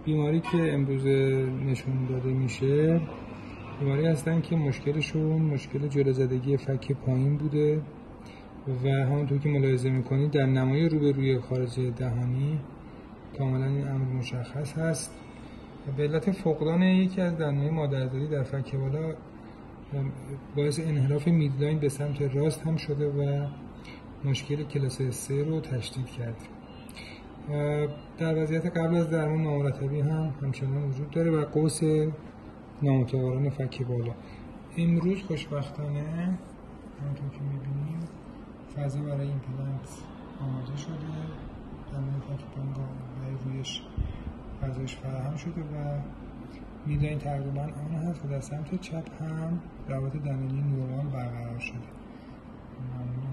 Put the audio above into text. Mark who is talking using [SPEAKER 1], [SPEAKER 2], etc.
[SPEAKER 1] بیماری که امروز نشون داده میشه بیماری هستن که مشکلشون مشکل جلوزدگی فک پایین بوده و همونطور که ملاحظه میکنید در نمای روبروی خارجی دهانی کاملا این امر مشخص هست. به علت فقدان یکی از دندانهای مادرزادی در فک بالا باعث انحراف میدلاین به سمت راست هم شده و مشکل کلاس 3 رو تشدید کرده. در وضعیت قبل از درمان نامرتبی هم همچنان وجود داره و قوس نامتواران فک بالا. امروز خوشبختانه همونطور که میبینیم فضا برای ایمپلنت آماده شده، دندان فک پایین و رویش فضایش فراهم شده و میدلاین تقریبا آن هست و در سمت چپ هم روابط دندانی نورمال برقرار شده.